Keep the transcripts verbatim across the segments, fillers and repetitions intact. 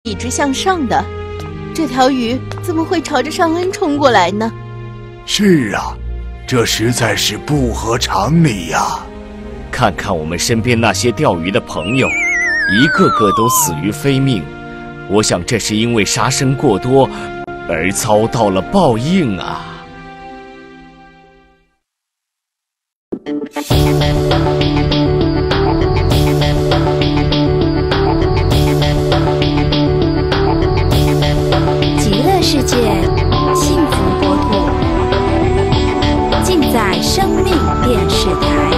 一直向上的，这条鱼怎么会朝着尚恩冲过来呢？ 是啊，这实在是不合常理呀！ 看看我们身边那些钓鱼的朋友，一个个都死于非命。我想这是因为杀生过多，而遭到了报应啊！ 极乐世界，幸福国土，尽在生命电视台。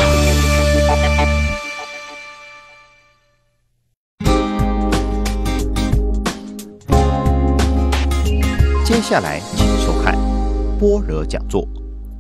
接下来，请收看般若讲座。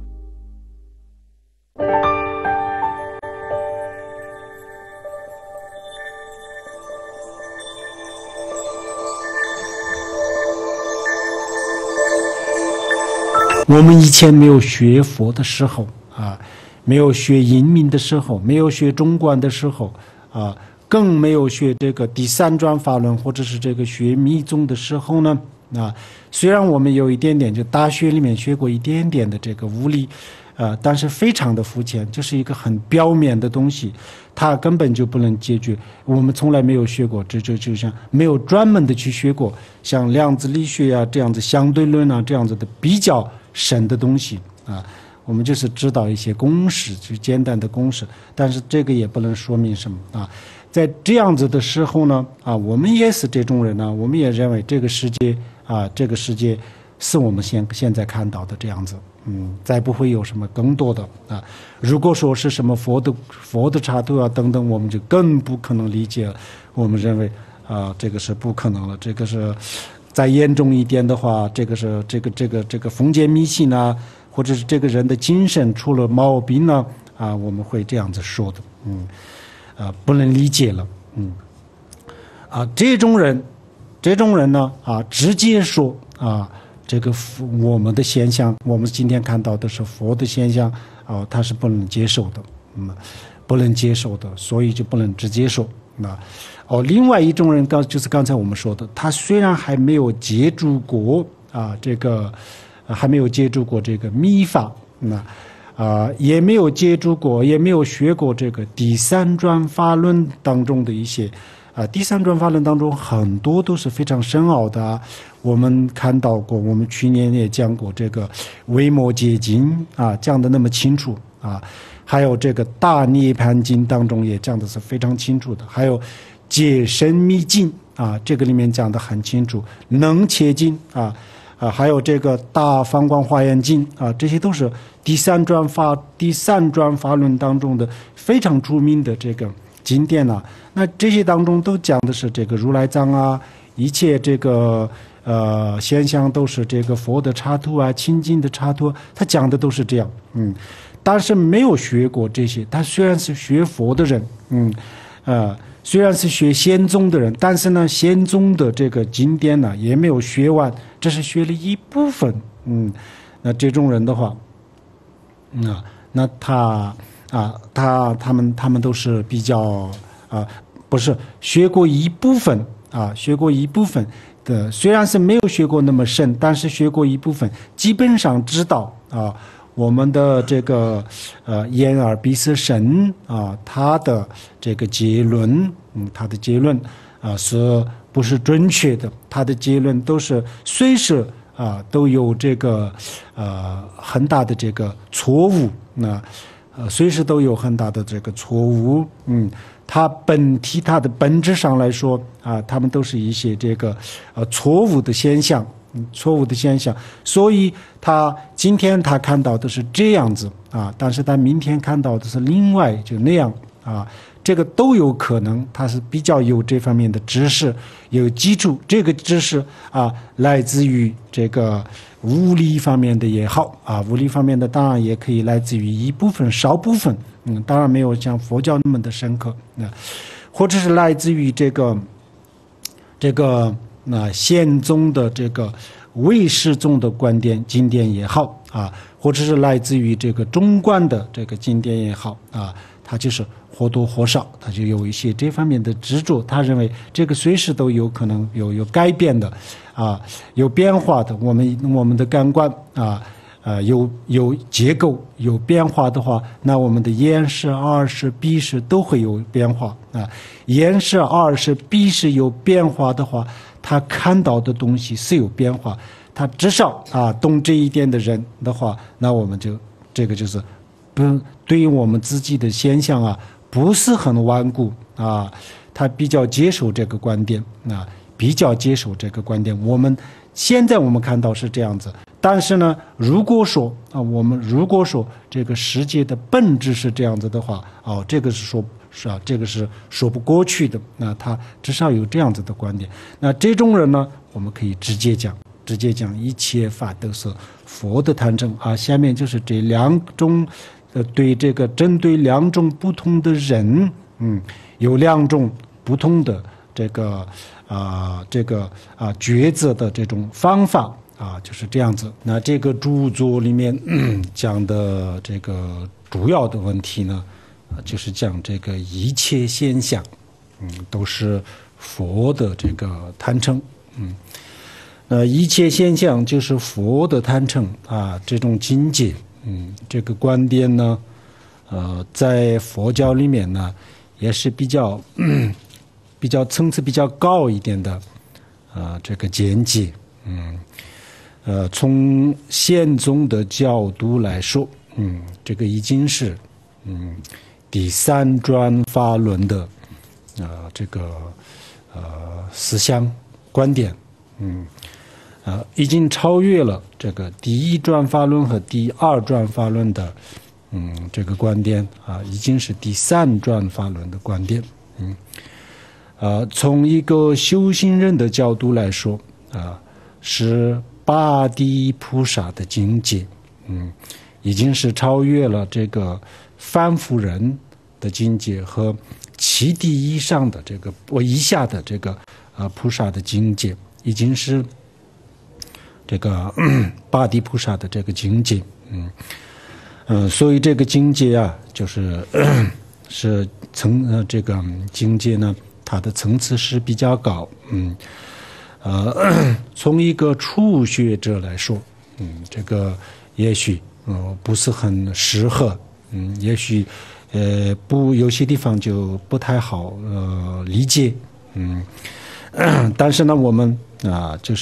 我们以前没有学佛的时候啊，没有学阴明的时候，没有学中观的时候啊，更没有学这个第三转法轮或者是这个学密宗的时候呢，啊，虽然我们有一点点，就大学里面学过一点点的这个物理，呃，但是非常的肤浅，就是一个很表面的东西，它根本就不能解决。我们从来没有学过，这就就像没有专门的去学过，像量子力学啊这样子、相对论啊这样子的比较深的东西啊，我们就是知道一些公式，就简单的公式，但是这个也不能说明什么啊。在这样子的时候呢，啊，我们也是这种人呢，我们也认为这个世界啊，这个世界是我们现现在看到的这样子，嗯，再不会有什么更多的啊。如果说是什么佛的佛的插图啊等等，我们就更不可能理解了。我们认为啊，这个是不可能了，这个是再严重一点的话，这个是这个这个这个封建迷信啊，或者是这个人的精神出了毛病呢啊，我们会这样子说的，嗯。啊，不能理解了，嗯，啊，这种人，这种人呢，啊，直接说啊，这个我们的现象，我们今天看到的是佛的现象，啊，他是不能接受的，嗯，不能接受的，所以就不能直接说。那，哦，另外一种人刚就是刚才我们说的，他虽然还没有接触过啊，这个、啊、还没有接触过这个密法，那。啊、呃，也没有接触过，也没有学过这个第三转法轮当中的一些，啊、呃，第三转法轮当中很多都是非常深奥的、啊。我们看到过，我们去年也讲过这个维摩诘经啊，讲的那么清楚啊，还有这个大涅盘经当中也讲的是非常清楚的，还有解深密经啊，这个里面讲的很清楚，能切经啊。啊，还有这个大方光华严经啊，这些都是第三转法第三转法轮当中的非常著名的这个经典啊。那这些当中都讲的是这个如来藏啊，一切这个呃现象都是这个佛的插图啊，清净的插图，他讲的都是这样，嗯。但是没有学过这些，他虽然是学佛的人，嗯，呃。虽然是学仙宗的人，但是呢，仙宗的这个经典呢也没有学完，只是学了一部分。嗯，那这种人的话，啊，那他啊，他他们他们都是比较啊，不是学过一部分啊，学过一部分的，虽然是没有学过那么深，但是学过一部分，基本上知道啊。我们的这个呃眼耳鼻舌身啊，它的这个结论，嗯，它的结论啊是不是准确的？它的结论都是随时啊都有这个呃很大的这个错误，那呃随时都有很大的这个错误，嗯，它本体它的本质上来说啊，它们都是一些这个呃错误的现象。错误的现象，所以他今天他看到的是这样子啊，但是他明天看到的是另外就那样啊，这个都有可能，他是比较有这方面的知识，有基础。这个知识啊，来自于这个物理方面的也好啊，物理方面的当然也可以来自于一部分、少部分，嗯，当然没有像佛教那么的深刻，啊，或者是来自于这个这个。那宪宗的这个唯识宗的观点经典也好啊，或者是来自于这个中观的这个经典也好啊， 他就是或多或少，他就有一些这方面的执着。他认为这个随时都有可能有有改变的，啊，有变化的。我们我们的感官啊，呃，有有结构有变化的话，那我们的眼识、耳识、鼻识都会有变化啊。眼识、耳识、鼻识有变化的话，他看到的东西是有变化。他至少啊，懂这一点的人的话，那我们就这个就是不对于我们自己的现象啊。不是很顽固啊，他比较接受这个观点啊，比较接受这个观点。我们现在我们看到是这样子，但是呢，如果说啊，我们如果说这个世界的本质是这样子的话，哦，这个是说，是啊，这个是说不过去的。那他至少有这样子的观点。那这种人呢，我们可以直接讲，直接讲一切法都是佛的坛城啊。下面就是这两种。呃，对这个针对两种不同的人，嗯，有两种不同的这个啊、呃，这个啊、呃、抉择的这种方法啊，就是这样子。那这个著作里面、嗯、讲的这个主要的问题呢，啊，就是讲这个一切现象，嗯，都是佛的这个坛城，嗯，呃，一切现象就是佛的坛城啊，这种境界。嗯，这个观点呢，呃，在佛教里面呢，也是比较、嗯、比较层次比较高一点的，啊、呃，这个见解。嗯，呃，从显宗的角度来说，嗯，这个已经是嗯第三转法轮的啊、呃、这个呃思想观点，嗯。啊，已经超越了这个第一转法轮和第二转法轮的，嗯，这个观点啊，已经是第三转法轮的观点。嗯，呃，从一个修行人的角度来说，啊，是八地菩萨的境界，嗯，已经是超越了这个凡夫人的境界和七地以上的这个我以下的这个啊菩萨的境界，已经是。这个八地菩萨的这个境界，嗯嗯、呃，所以这个境界啊，就是是层呃这个境界呢，它的层次是比较高，嗯呃，从一个初学者来说，嗯，这个也许呃不是很适合，嗯，也许呃不有些地方就不太好呃理解，嗯，但是呢，我们啊就是。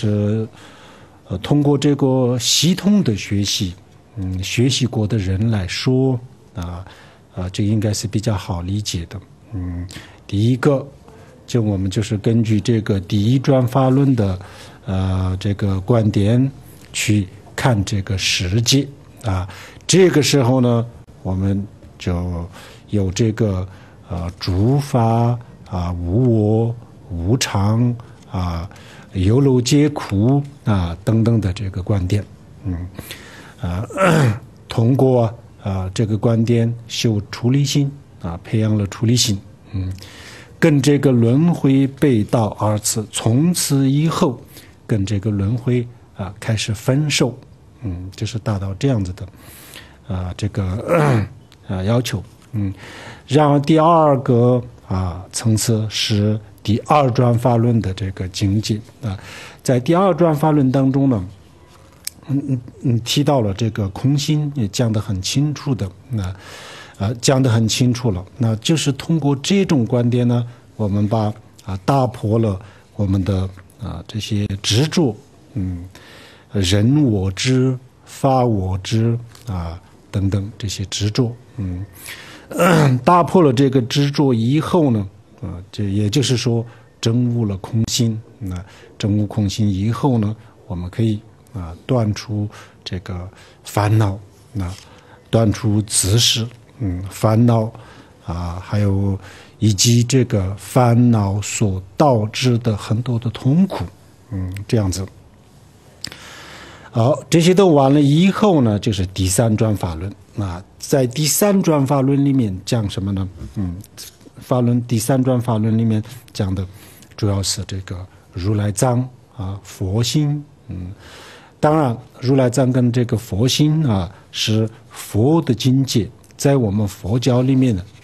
呃，通过这个系统的学习，嗯，学习过的人来说，啊，啊，这应该是比较好理解的。嗯，第一个，就我们就是根据这个第一转法轮的，呃，这个观点去看这个世界啊。这个时候呢，我们就有这个呃诸法啊、无我、无常啊。有漏皆苦啊等等的这个观点，嗯，啊，通过啊、呃、这个观点修出离心啊，培养了出离心，嗯，跟这个轮回背道而驰，从此以后跟这个轮回啊开始分手，嗯，就是达到这样子的啊这个啊要求，嗯，然后第二个啊层次是。第二转法轮的这个境界啊，在第二转法轮当中呢，嗯嗯嗯，提到了这个空心，也讲得很清楚的，那啊讲得很清楚了。那就是通过这种观点呢，我们把啊打破了我们的啊这些执着，嗯，人我执、法我执啊等等这些执着，嗯，呃、打破了这个执着以后呢。啊，这也就是说，证悟了空心。那证悟空心以后呢，我们可以啊断除这个烦恼，那断除执事，嗯，烦恼啊，还有以及这个烦恼所导致的很多的痛苦，嗯，这样子。好，这些都完了以后呢，就是第三转法轮。那在第三转法轮里面讲什么呢？嗯。法轮第三转法轮里面讲的主要是这个如来藏啊佛心，嗯，当然如来藏跟这个佛心啊是佛的境界，在我们佛教里面呢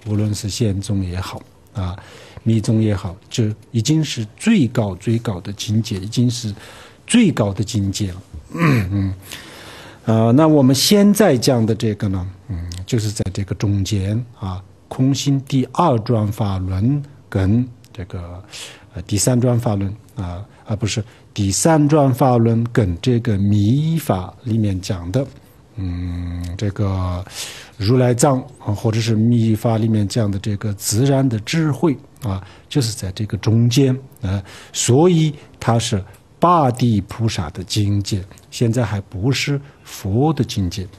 无论是显宗也好啊，密宗也好，这已经是最高最高的境界，已经是最高的境界了。嗯嗯，呃，那我们现在讲的这个呢，嗯，就是在这个中间啊，空性第二转法轮跟这个呃第三转法轮啊，而不是第三转法轮跟这个密法里面讲的。嗯，这个如来藏啊，或者是密法里面讲的这个自然的智慧啊，就是在这个中间啊，所以它是八地菩萨的境界，现在还不是佛的境界。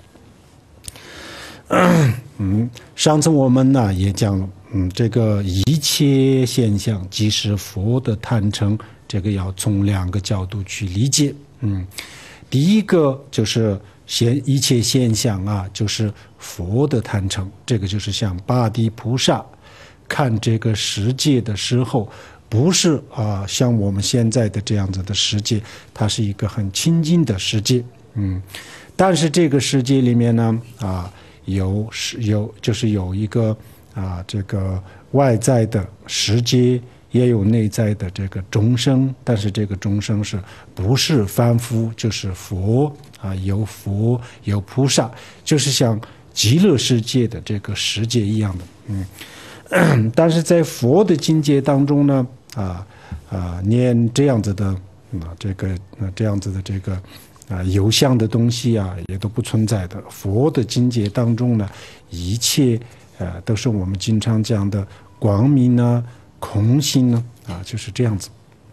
嗯，上次我们呢也讲了，嗯，这个一切现象即是佛的坛城，这个要从两个角度去理解。嗯，第一个就是现一切现象啊，就是佛的坛城，这个就是像八地菩萨看这个世界的时候，不是啊像我们现在的这样子的世界，它是一个很清净的世界。嗯，但是这个世界里面呢啊有是有就是有一个啊这个外在的世界，也有内在的这个众生，但是这个众生是不是凡夫，就是佛啊，有佛有菩萨，就是像极乐世界的这个世界一样的。嗯，但是在佛的境界当中呢，啊啊，连这样子的啊这个啊这样子的这个啊有相的东西啊，也都不存在的。佛的境界当中呢，一切呃都是我们经常讲的光明呢、空性呢，啊，就是这样子。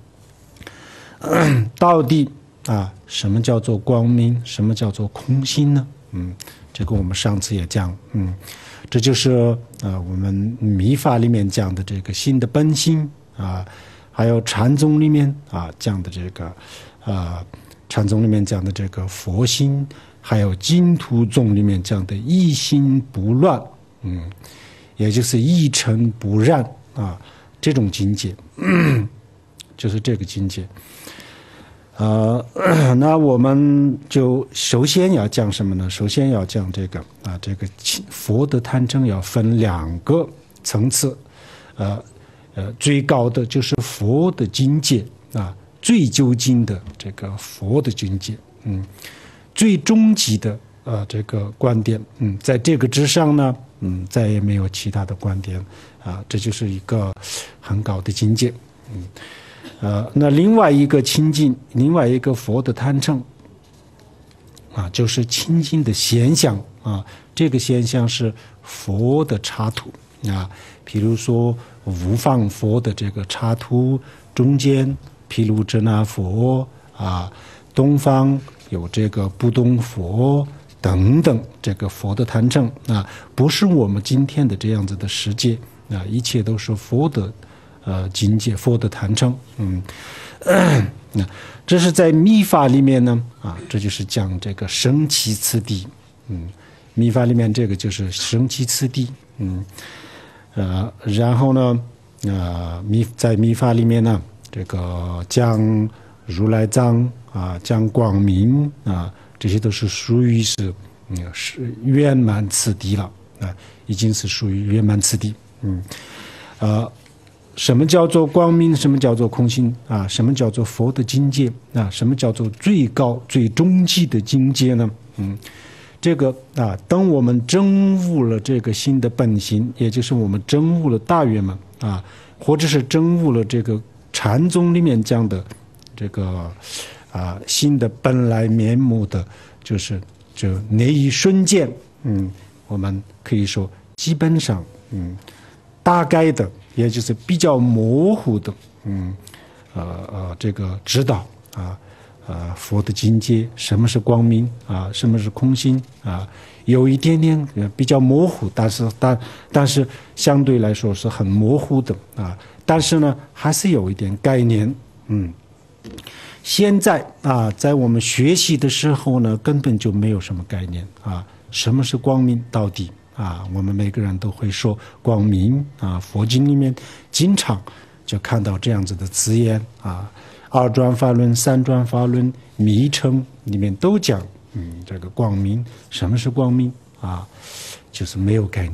到底啊，什么叫做光明？什么叫做空性呢？嗯，这个我们上次也讲，嗯，这就是啊我们密法里面讲的这个心的本性啊，还有禅宗里面啊讲的这个啊禅宗里面讲的这个佛心，还有净土宗里面讲的一心不乱，嗯，也就是一尘不染啊，这种境界，嗯，就是这个境界。呃，那我们就首先要讲什么呢？首先要讲这个啊，这个佛的坛城要分两个层次，呃呃，最高的就是佛的境界啊，最究竟的这个佛的境界，嗯，最终极的呃这个观点，嗯，在这个之上呢，嗯，再也没有其他的观点啊，这就是一个很高的境界，嗯。呃，那另外一个清净，另外一个佛的坛城啊，就是清净的现象啊。这个现象是佛的插图啊，比如说无方佛的这个插图中间毗卢遮那佛啊，东方有这个不动佛等等，这个佛的坛城啊，不是我们今天的这样子的世界啊，一切都是佛的。呃，境界佛的坛城，嗯，那这是在密法里面呢，啊，这就是讲这个生起次第，嗯，密法里面这个就是生起次第，嗯，呃，然后呢，呃，密在密法里面呢，这个讲如来藏啊，讲光明啊，这些都是属于是嗯是圆满次第了，啊，已经是属于圆满次第，嗯，呃。什么叫做光明？什么叫做空性啊？什么叫做佛的境界啊？什么叫做最高最终极的境界呢？嗯，这个啊，当我们证悟了这个心的本性，也就是我们证悟了大圆满啊，或者是证悟了这个禅宗里面讲的这个啊心的本来面目的，就是就那一瞬间，嗯，我们可以说基本上，嗯，大概的。也就是比较模糊的，嗯，呃呃，这个指导啊，呃，佛的境界，什么是光明啊，什么是空性啊，有一点点比较模糊，但是但但是相对来说是很模糊的啊，但是呢，还是有一点概念，嗯。现在啊，在我们学习的时候呢，根本就没有什么概念啊，什么是光明到底？啊，我们每个人都会说光明啊，佛经里面经常就看到这样子的字眼啊，二转法轮、三转法轮、密乘里面都讲，嗯，这个光明，什么是光明啊？就是没有概念了，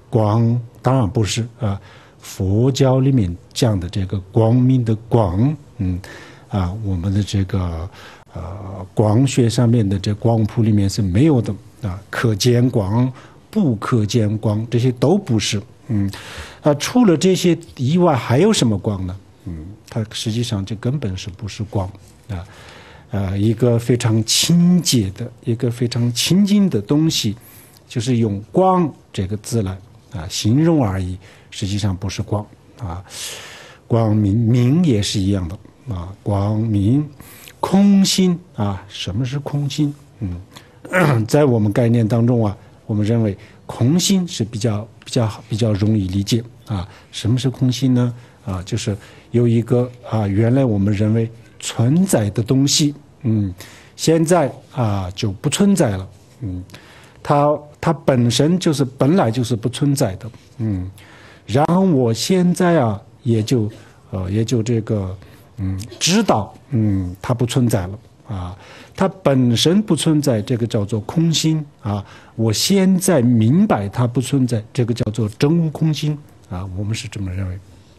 光当然不是啊，佛教里面讲的这个光明的光，嗯，啊，我们的这个呃光学上面的这光谱里面是没有的啊，可见光、不可见光这些都不是，嗯，啊，除了这些以外还有什么光呢？嗯，它实际上这根本是不是光啊？呃，一个非常清洁的、一个非常清净的东西，就是用“光”这个字来啊形容而已，实际上不是光啊。光明明也是一样的啊，光明空心啊，什么是空心？嗯，在我们概念当中啊，我们认为空心是比较比较比较容易理解啊。什么是空心呢？啊，就是有一个啊，原来我们认为存在的东西，嗯，现在啊就不存在了，嗯，它它本身就是本来就是不存在的，嗯，然后我现在啊也就呃也就这个嗯知道嗯它不存在了啊，它本身不存在，这个叫做空心啊，我现在明白它不存在，这个叫做真无空心啊，我们是这么认为。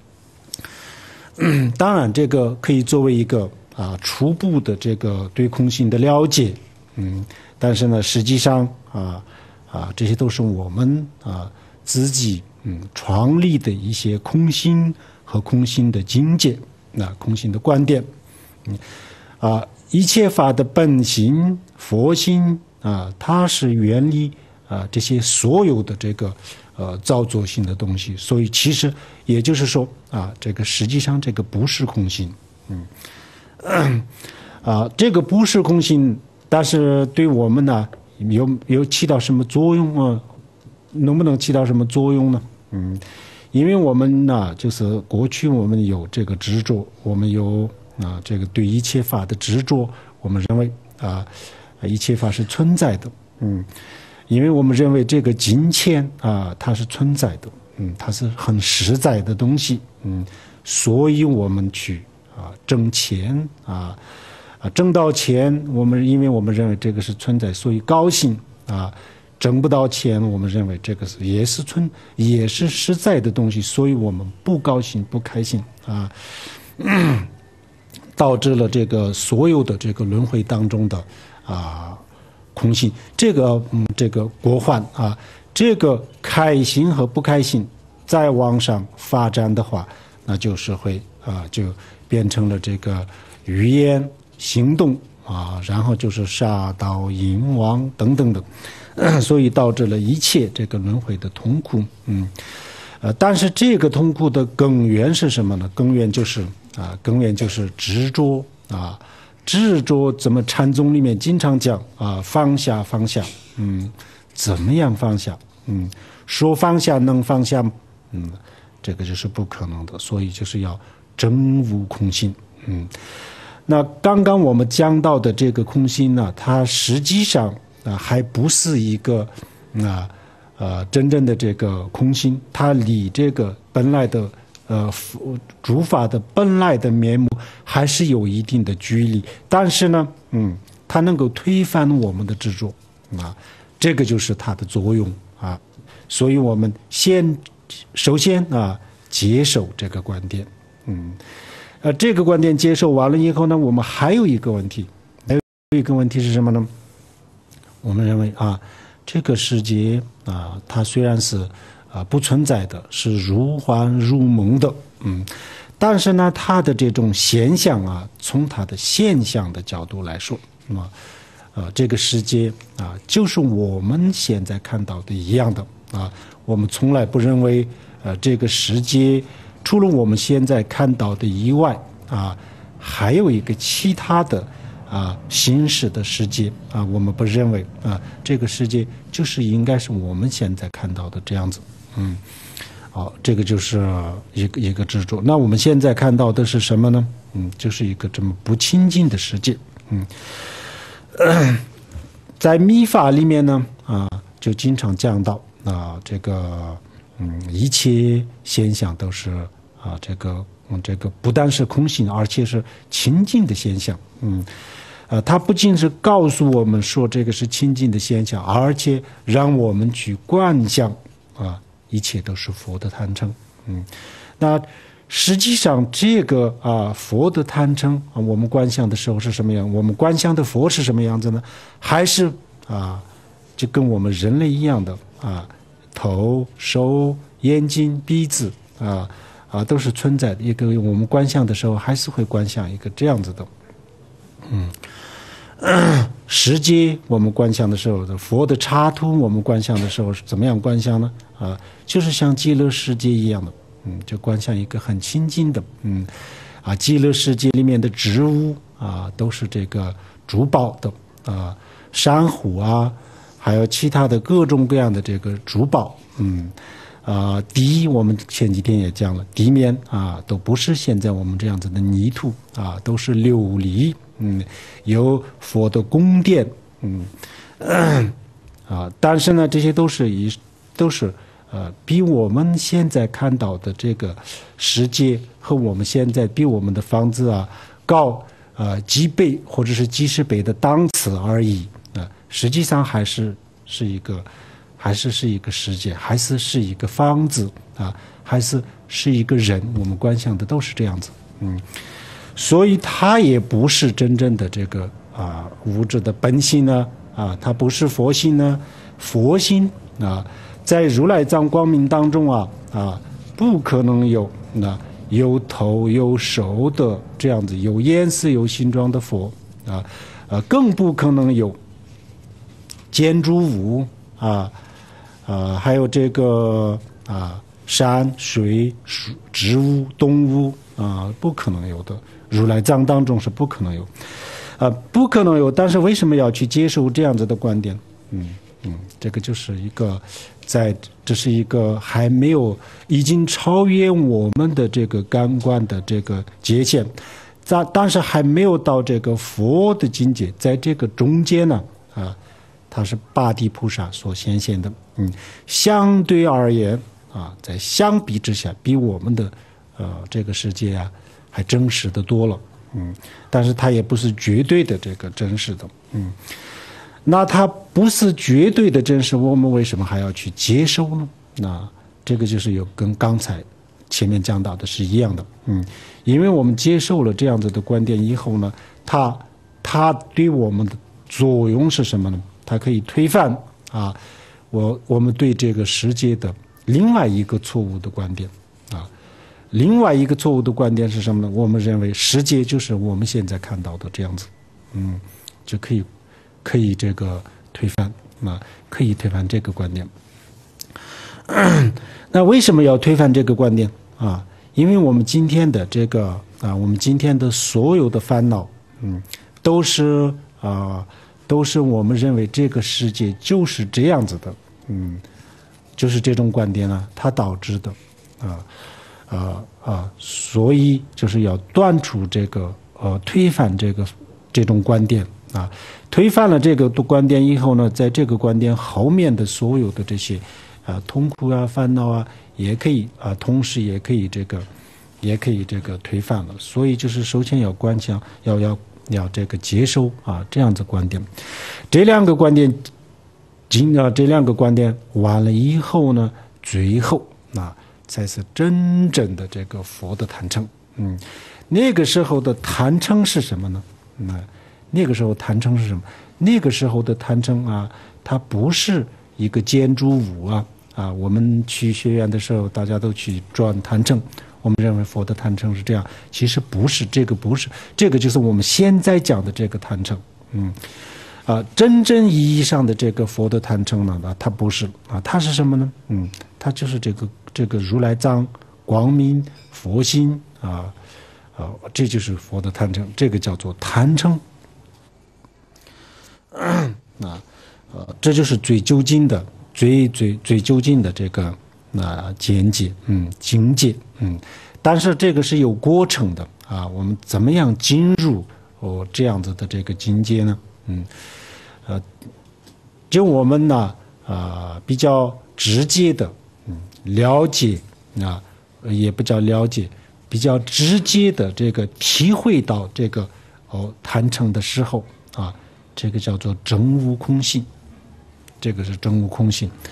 嗯，当然，这个可以作为一个啊初步的这个对空性的了解，嗯，但是呢，实际上啊啊这些都是我们啊自己嗯创立的一些空性和空性的境界，那、啊、空性的观点，嗯啊一切法的本性佛性啊，它是远离啊这些所有的这个。呃，造作性的东西，所以其实也就是说啊，这个实际上这个不是空性，嗯，啊，这个不是空性，但是对我们呢，有有起到什么作用啊？能不能起到什么作用呢？嗯，因为我们呢，就是过去我们有这个执着，我们有啊这个对一切法的执着，我们认为啊一切法是存在的，嗯。因为我们认为这个金钱啊，它是存在的，嗯，它是很实在的东西，嗯，所以我们去啊挣钱啊啊挣到钱，我们因为我们认为这个是存在，所以高兴啊；挣不到钱，我们认为这个是也是存也是实在的东西，所以我们不高兴不开心啊，嗯、导致了这个所有的这个轮回当中的啊。空性，这个嗯，这个国患啊，这个开心和不开心再往上发展的话，那就是会啊，就变成了这个语言、行动啊，然后就是杀盗淫妄等等的，呃，所以导致了一切这个轮回的痛苦。嗯，呃，但是这个痛苦的根源是什么呢？根源就是啊，根源就是执着啊。执着怎么禅宗里面经常讲啊，放下放下，嗯，怎么样放下？嗯，说放下能放下，嗯，这个就是不可能的，所以就是要真无空性，嗯。那刚刚我们讲到的这个空性呢，它实际上啊还不是一个啊呃真正的这个空性，它离这个本来的。呃，诸法的本来的面目还是有一定的距离，但是呢，嗯，它能够推翻我们的执着啊，这个就是它的作用啊。所以我们先首先啊，接受这个观点，嗯，呃，这个观点接受完了以后呢，我们还有一个问题，还有一个问题是什么呢？我们认为啊，这个世界啊，它虽然是。啊，不存在的，是如幻如梦的，嗯，但是呢，它的这种现象啊，从它的现象的角度来说，那么，呃，这个世界啊，就是我们现在看到的一样的啊，我们从来不认为，呃，这个世界除了我们现在看到的以外啊，还有一个其他的。啊，形式的世界啊，我们不认为啊，这个世界就是应该是我们现在看到的这样子，嗯，好，这个就是一个一个执着。那我们现在看到的是什么呢？嗯，就是一个这么不清净的世界，嗯，呃、在密法里面呢，啊，就经常讲到啊，这个嗯，一切现象都是啊，这个嗯，这个不但是空性，而且是清净的现象，嗯。呃，它不仅是告诉我们说这个是清净的现象，而且让我们去观想啊， 一切都是佛的坛城。嗯，那实际上这个啊佛的坛城啊，我们观想的时候是什么样？我们观想的佛是什么样子呢？还是啊，就跟我们人类一样的啊，头、手、眼睛、鼻子啊啊都是存在的一个。我们观想的时候还是会观想一个这样子的。嗯。世界我们观想的时候的佛的插图，我们观想的时候是怎么样观想呢？啊，就是像极乐世界一样的，嗯，就观想一个很亲近的，嗯，啊，极乐世界里面的植物啊，都是这个珠宝的啊，珊瑚啊，还有其他的各种各样的这个珠宝，嗯，啊，地我们前几天也讲了，地面啊，都不是现在我们这样子的泥土啊，都是琉璃。嗯，有佛的宫殿，嗯，啊，但是呢，这些都是以都是呃，比我们现在看到的这个世界和我们现在比我们的房子啊高呃几倍或者是几十倍的档次而已啊、呃，实际上还是是一个，还是是一个世界，还是是一个房子啊，还是是一个人，我们观想的都是这样子，嗯。所以它也不是真正的这个啊物质的本性呢，啊，它不是佛性呢，佛性啊，在如来藏光明当中啊啊，不可能有那有头有手的这样子有颜色有形状的佛啊，呃，更不可能有建筑物啊啊，还有这个啊山水植物动物啊，不可能有的。如来藏当中是不可能有，啊、呃，不可能有。但是为什么要去接受这样子的观点？嗯嗯，这个就是一个，在这是一个还没有已经超越我们的这个感官的这个界限，在但是还没有到这个佛的境界，在这个中间呢，啊，它是八地菩萨所显现的。嗯，相对而言啊，在相比之下，比我们的呃这个世界啊。还真实的多了，嗯，但是它也不是绝对的这个真实的，嗯，那它不是绝对的真实，我们为什么还要去接受呢？那这个就是有跟刚才前面讲到的是一样的，嗯，因为我们接受了这样子的观点以后呢，它它对我们的作用是什么呢？它可以推翻啊，我我们对这个世界的另外一个错误的观点啊。另外一个错误的观点是什么呢？我们认为世界就是我们现在看到的这样子，嗯，就可以可以这个推翻啊，可以推翻这个观点。那为什么要推翻这个观点啊？因为我们今天的这个啊，我们今天的所有的烦恼，嗯，都是啊，都是我们认为这个世界就是这样子的，嗯，就是这种观点呢，它导致的啊。啊啊，所以就是要断除这个呃推翻这个这种观点啊，推翻了这个观点以后呢，在这个观点后面的所有的这些啊痛苦啊烦恼啊，也可以啊，同时也可以这个也可以这个推翻了。所以就是首先要观想，要要要这个接受啊这样子观点，这两个观点，经啊这两个观点完了以后呢，最后啊。才是真正的这个佛的坛城，嗯，那个时候的坛城是什么呢？嗯，那个时候坛城是什么？那个时候的坛城啊，它不是一个建筑物啊啊！我们去学院的时候，大家都去转坛城，我们认为佛的坛城是这样，其实不是，这个不是，这个就是我们现在讲的这个坛城，嗯。啊，真正意义上的这个佛的坛城呢，啊，它不是啊，它是什么呢？嗯，它就是这个这个如来藏光明佛心啊啊，这就是佛的坛城，这个叫做坛城。啊，呃，这就是最究竟的、最最最究竟的这个啊见解，嗯，境界，嗯，但是这个是有过程的啊，我们怎么样进入哦这样子的这个境界呢？嗯，呃，就我们呢，啊、呃，比较直接的，嗯，了解啊，也不叫了解，比较直接的这个体会到这个哦坛城的时候啊，这个叫做真悟空性，这个是真悟空性。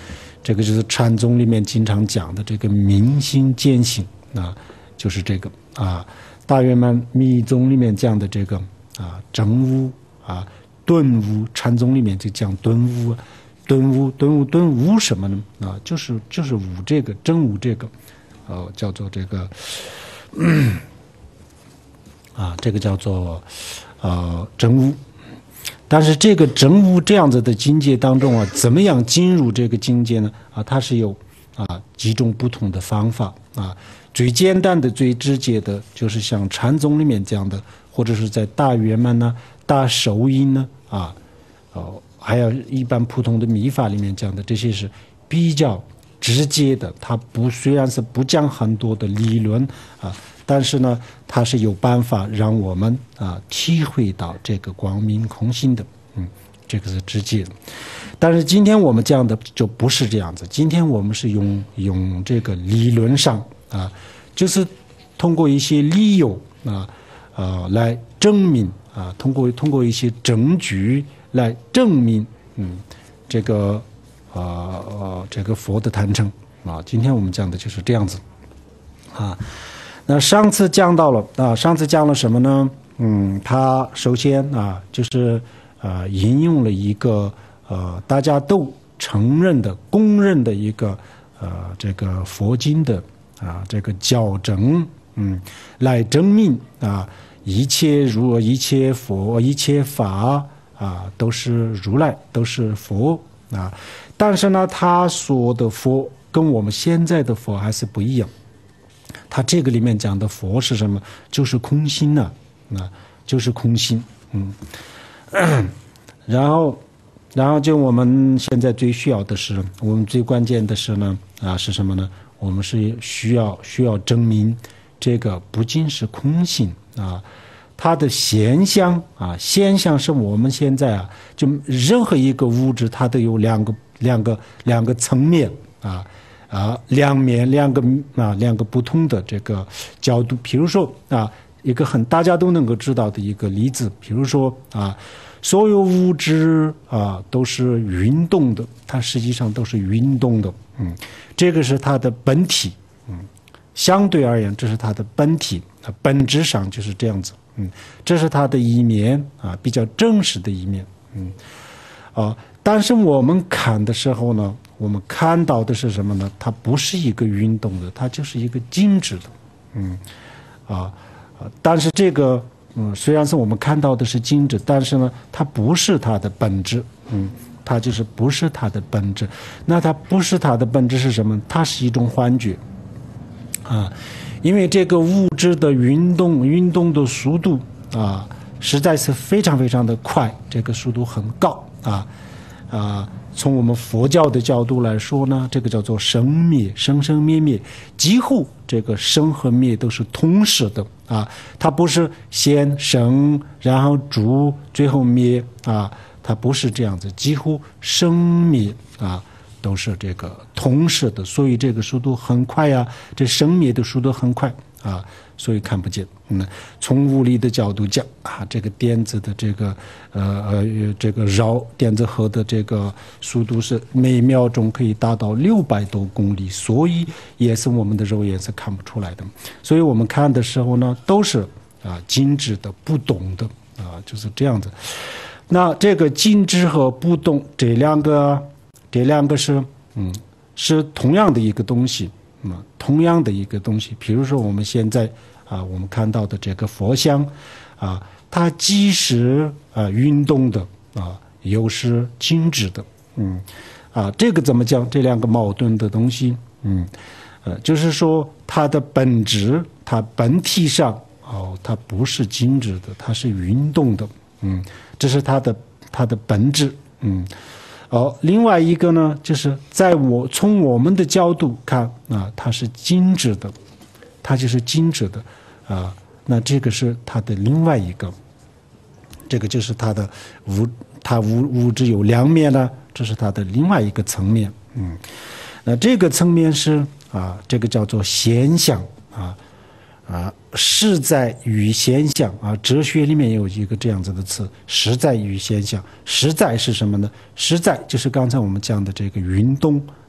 这个就是禅宗里面经常讲的这个明心见性啊，就是这个啊。大圆满密宗里面讲的这个啊证悟啊顿悟，禅宗里面就讲顿悟，顿悟顿悟顿悟什么呢？啊，就是就是悟这个证悟这个，呃，叫做这个。嗯啊，这个叫做呃真悟，但是这个真悟这样子的境界当中啊，怎么样进入这个境界呢？啊，它是有啊几种不同的方法啊。最简单的、最直接的，就是像禅宗里面讲的，或者是在大圆满呢、大手印呢啊，哦，还有一般普通的密法里面讲的，这些是比较直接的。它不虽然是不讲很多的理论啊。但是呢，它是有办法让我们啊体会到这个光明空性的，嗯，这个是直接的。但是今天我们讲的就不是这样子，今天我们是用用这个理论上啊，就是通过一些理由啊啊来证明啊，通过通过一些证据来证明，嗯，这个啊呃这个佛的坛城啊，今天我们讲的就是这样子啊。那上次讲到了啊，上次讲了什么呢？嗯，他首先啊，就是呃，引用了一个呃，大家都承认的、公认的一个呃，这个佛经的啊，这个教证，嗯，来证明啊，一切如一切佛、一切法啊，都是如来，都是佛啊。但是呢，他说的佛跟我们现在的佛还是不一样。他这个里面讲的佛是什么？就是空心呐、啊，啊，就是空心，嗯，然后，然后就我们现在最需要的是，我们最关键的是呢，啊，是什么呢？我们是需要需要证明这个不仅是空性啊，它的现象啊，现象是我们现在啊，就任何一个物质，它都有两个两个两个层面啊。啊，两面两个啊，两个不同的这个角度。比如说啊，一个很大家都能够知道的一个例子，比如说啊，所有物质啊都是运动的，它实际上都是运动的，嗯，这个是它的本体，嗯，相对而言，这是它的本体，它本质上就是这样子，嗯，这是它的一面啊，比较真实的一面，嗯，啊，但是我们看的时候呢。我们看到的是什么呢？它不是一个运动的，它就是一个静止的，嗯，啊啊，但是这个，嗯，虽然是我们看到的是静止，但是呢，它不是它的本质，嗯，它就是不是它的本质。那它不是它的本质是什么？它是一种幻觉，啊，因为这个物质的运动，运动的速度啊，实在是非常非常的快，这个速度很高，啊啊。从我们佛教的角度来说呢，这个叫做生灭，生生灭灭，几乎这个生和灭都是同时的啊，它不是先生然后住最后灭啊，它不是这样子，几乎生灭啊都是这个同时的，所以这个速度很快啊，这生灭的速度很快啊，所以看不见。嗯，从物理的角度讲啊，这个电子的这个呃呃这个绕电子核的这个速度是每秒钟可以达到六百多公里，所以也是我们的肉眼是看不出来的。所以我们看的时候呢，都是啊静止的、不动的啊，就是这样子。那这个静止和不动这两个，这两个是嗯是同样的一个东西。嗯，同样的一个东西，比如说我们现在啊，我们看到的这个佛像啊，它既是啊运动的啊，又是静止的，嗯，啊，这个怎么讲？这两个矛盾的东西，嗯，呃，就是说它的本质，它本体上哦，它不是静止的，它是运动的，嗯，这是它的它的本质，嗯。哦，另外一个呢，就是在我从我们的角度看啊，它是静止的，它就是静止的啊。那这个是它的另外一个，这个就是它的物，它物物质有两面呢，这是它的另外一个层面。嗯，那这个层面是啊，这个叫做现象啊啊，实在与现象啊，哲学里面有一个这样子的词，实在与现象。实在是什么呢？实在就是刚才我们讲的这个运动，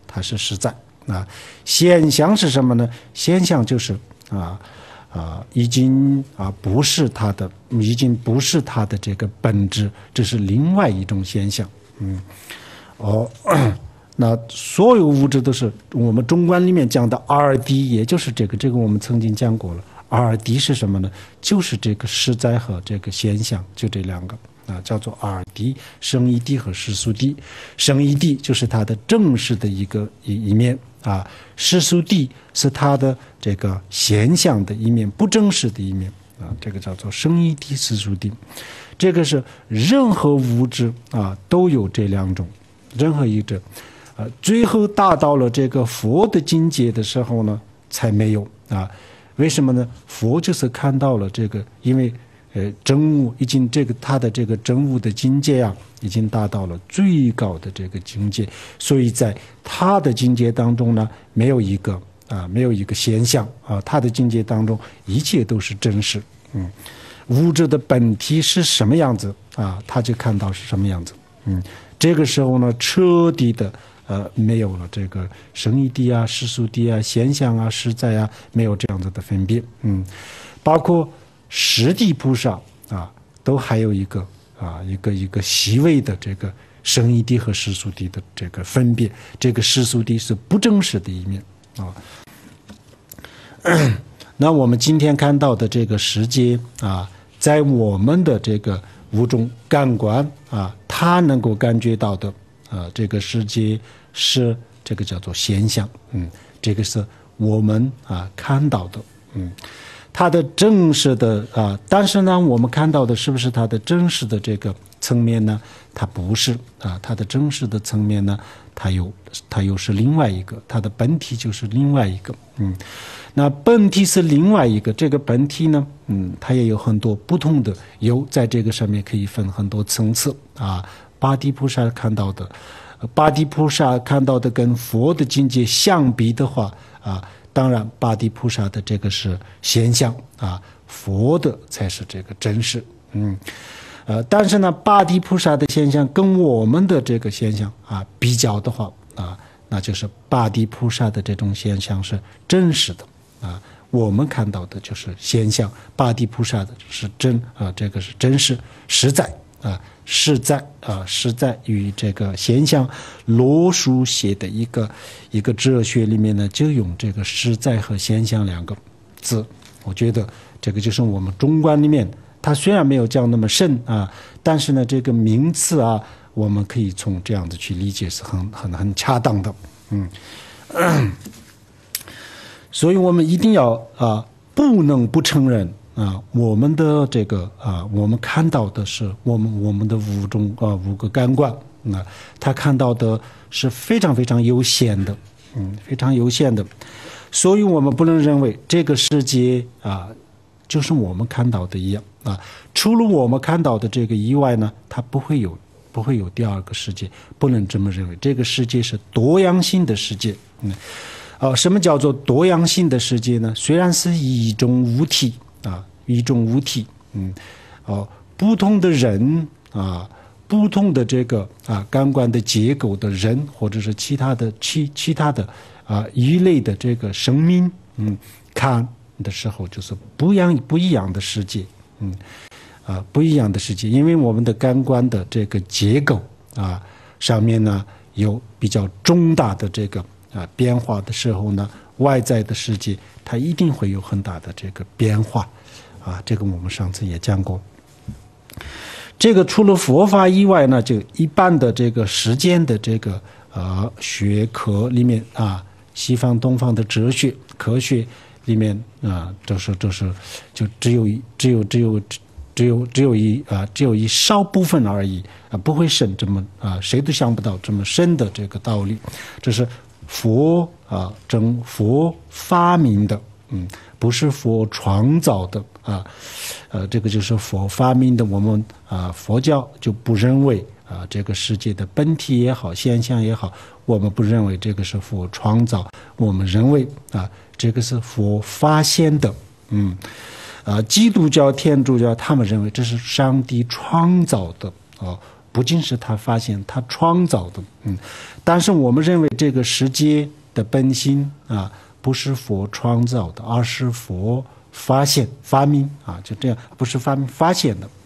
它是实在啊。现象是什么呢？现象就是啊啊，已经啊不是它的，已经不是它的这个本质，这是另外一种现象。嗯，哦，那所有物质都是我们中观里面讲的二谛，也就是这个，这个我们曾经讲过了。二谛是什么呢？就是这个实在和这个现象，就这两个啊，叫做二谛：生一谛和世俗谛。生一谛就是它的正式的一个一一面啊，世俗谛是它的这个现象的一面，不正式的一面啊，这个叫做生一谛、世俗谛。这个是任何物质啊都有这两种，任何一者，呃，最后达到了这个佛的境界的时候呢，才没有啊。为什么呢？佛就是看到了这个，因为呃真悟已经这个他的这个真悟的境界啊，已经达到了最高的这个境界，所以在他的境界当中呢，没有一个啊没有一个现象啊，他的境界当中一切都是真实。嗯，物质的本体是什么样子啊，他就看到是什么样子。嗯，这个时候呢，彻底的。呃，没有了这个生一谛啊、世俗谛啊、现象啊、实在啊，没有这样子的分别。嗯，包括十地菩萨啊，都还有一个啊，一个一个细微的这个生一谛和世俗谛的这个分别。这个世俗谛是不真实的一面啊。那我们今天看到的这个世界啊，在我们的这个五种感官啊，它能够感觉到的。啊，这个世界是这个叫做现象，嗯，这个是我们啊看到的，嗯，它的真实的啊，但是呢，我们看到的是不是它的真实的这个层面呢？它不是啊，它的真实的层面呢，它有它又是另外一个，它的本体就是另外一个，嗯，那本体是另外一个，这个本体呢，嗯，它也有很多不同的，有在这个上面可以分很多层次啊。八地菩萨看到的，八地菩萨看到的跟佛的境界相比的话啊，当然八地菩萨的这个是现象啊，佛的才是这个真实。嗯，呃，但是呢，八地菩萨的现象跟我们的这个现象啊比较的话啊，那就是八地菩萨的这种现象是真实的啊，我们看到的就是现象，八地菩萨的是真啊，这个是真实实在。啊，实在啊，实在与这个现象，罗书写的一个一个哲学里面呢，就用这个实在和现象两个字。我觉得这个就是我们中观里面，它虽然没有讲那么深啊，但是呢，这个名词啊，我们可以从这样子去理解，是很很很恰当的。嗯，嗯所以我们一定要啊，不能不承认。啊，我们的这个啊，我们看到的是我们我们的五种啊五个感官，那、啊、他看到的是非常非常有限的，嗯，非常有限的，所以我们不能认为这个世界啊就是我们看到的一样啊，除了我们看到的这个以外呢，它不会有不会有第二个世界，不能这么认为，这个世界是多样性的世界，嗯，啊，什么叫做多样性的世界呢？虽然是一种物体。啊，一种物体，嗯，哦，不同的人啊，不同的这个啊感官的结构的人，或者是其他的其其他的啊一类的这个生命，嗯，看的时候就是不一样不一样的世界，嗯，啊不一样的世界，因为我们的感官的这个结构啊上面呢有比较重大的这个啊变化的时候呢，外在的世界它一定会有很大的这个变化。啊，这个我们上次也讲过。这个除了佛法以外呢，就一般的这个实践的这个呃学科里面啊，西方、东方的哲学、科学里面啊，都是都是就只有只有只有只有只有一啊只有一少部分而已啊，不会深这么啊，谁都想不到这么深的这个道理。这是佛啊，真佛发明的，嗯。不是佛创造的啊，呃，这个就是佛发明的。我们啊，佛教就不认为啊，这个世界的本体也好，现象也好，我们不认为这个是佛创造，我们认为啊，这个是佛发现的。嗯，啊，基督教、天主教他们认为这是上帝创造的啊， 不仅是他发现，他创造的，嗯，但是我们认为这个世界的本性啊，不是佛创造的，而是佛发现、发明啊，就这样，不是发明发现的，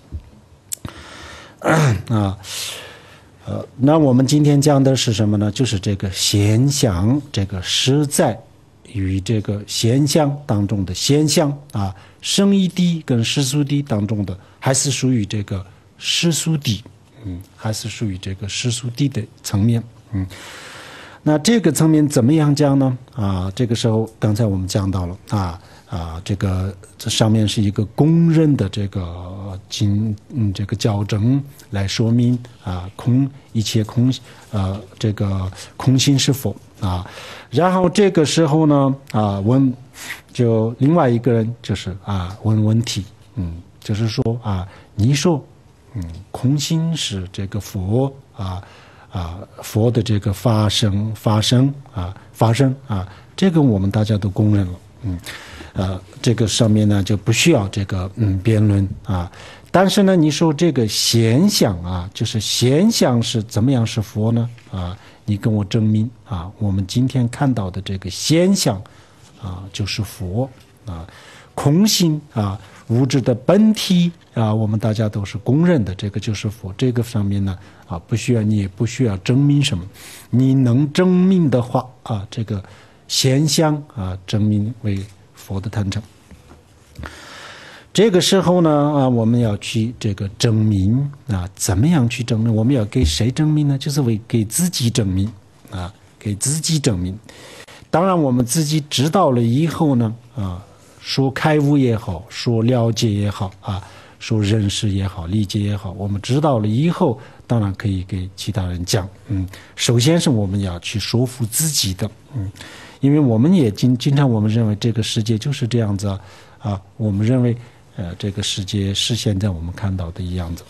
啊，呃，那我们今天讲的是什么呢？就是这个现象，这个实在与这个现象当中的现象啊，圣义谛跟世俗谛当中的，还是属于这个世俗谛。嗯，还是属于这个世俗谛的层面。嗯，那这个层面怎么样讲呢？啊，这个时候刚才我们讲到了啊啊，这个这上面是一个公认的这个经嗯这个教证来说明啊空一切空呃这个空性是否啊，然后这个时候呢啊问就另外一个人就是啊问问题，嗯，就是说啊你说。嗯，空性是这个佛啊啊佛的这个发生发生啊发生啊，这个我们大家都公认了。嗯，呃，这个上面呢就不需要这个嗯辩论啊。但是呢，你说这个现象啊，就是现象是怎么样是佛呢？啊，你跟我证明啊，我们今天看到的这个现象啊，就是佛啊，空性啊。物质的本体啊，我们大家都是公认的，这个就是佛。这个上面呢，啊，不需要你也不需要证明什么，你能证明的话啊，这个现象啊，证明为佛的坛城。这个时候呢，啊，我们要去这个证明啊，怎么样去证明？我们要给谁证明呢？就是为给自己证明啊，给自己证明。当然，我们自己知道了以后呢，啊。说开悟也好，说了解也好啊，说认识也好，理解也好，我们知道了以后，当然可以给其他人讲。嗯，首先是我们要去说服自己的，嗯，因为我们也经经常我们认为这个世界就是这样子啊，啊我们认为呃这个世界是现在我们看到的一样子。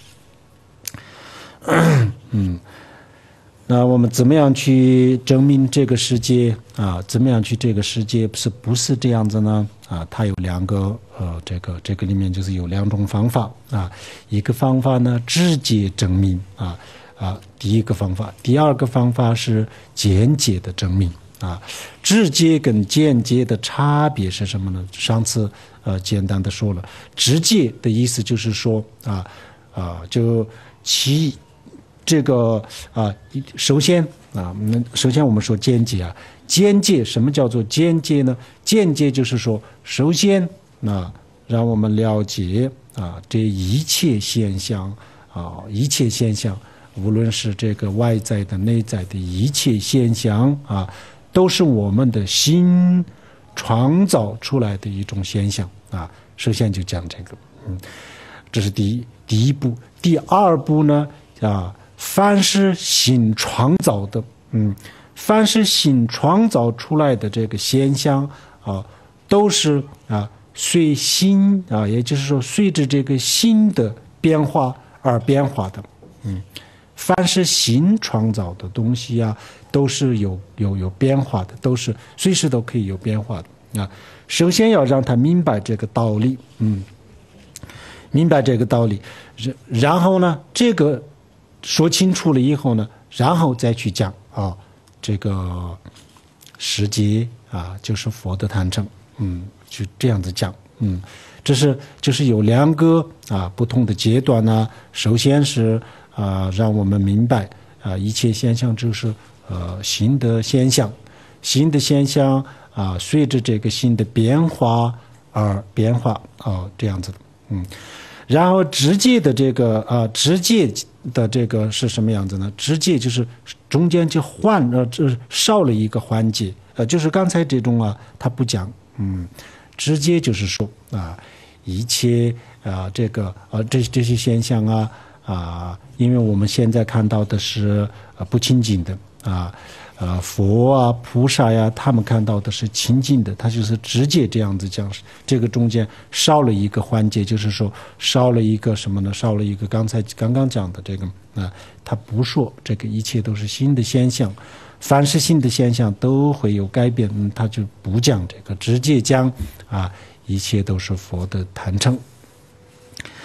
嗯。那我们怎么样去证明这个世界啊？怎么样去这个世界是不是这样子呢？啊，它有两个呃，这个这个里面就是有两种方法啊。一个方法呢，直接证明啊啊，第一个方法；第二个方法是间接的证明啊。直接跟间接的差别是什么呢？上次呃简单的说了，直接的意思就是说啊啊，就其。这个啊，首先啊，首先我们说间接啊，间接什么叫做间接呢？间接就是说，首先啊，让我们了解啊，这一切现象啊，一切现象，无论是这个外在的、内在的一切现象啊，都是我们的心创造出来的一种现象啊。首先就讲这个，嗯，这是第一第一步。第二步呢，啊。凡是心创造的，嗯，凡是心创造出来的这个现象啊，都是啊随心啊，也就是说随着这个心的变化而变化的，嗯，凡是心创造的东西啊，都是有有有变化的，都是随时都可以有变化的啊。首先要让他明白这个道理，嗯，明白这个道理，然后呢，这个。说清楚了以后呢，然后再去讲啊，这个世界啊，就是佛的坛城，嗯，就这样子讲，嗯，这是就是有两个啊不同的阶段呢。首先是啊，让我们明白啊，一切现象就是呃新的现象，新的现象啊，随着这个新的变化而变化啊，这样子的，嗯。然后直接的这个啊，直接的这个是什么样子呢？直接就是中间就换呃，这少了一个环节，呃，就是刚才这种啊，他不讲，嗯，直接就是说啊，一切啊，这个啊，这这些现象啊啊，因为我们现在看到的是呃不清净的啊。呃，佛啊、菩萨呀，他们看到的是清净的，他就是直接这样子讲。这个中间少了一个环节，就是说少了一个什么呢？少了一个刚才刚刚讲的这个啊、呃，他不说这个一切都是新的现象，凡是新的现象都会有改变，嗯、他就不讲这个，直接讲啊，一切都是佛的坛城。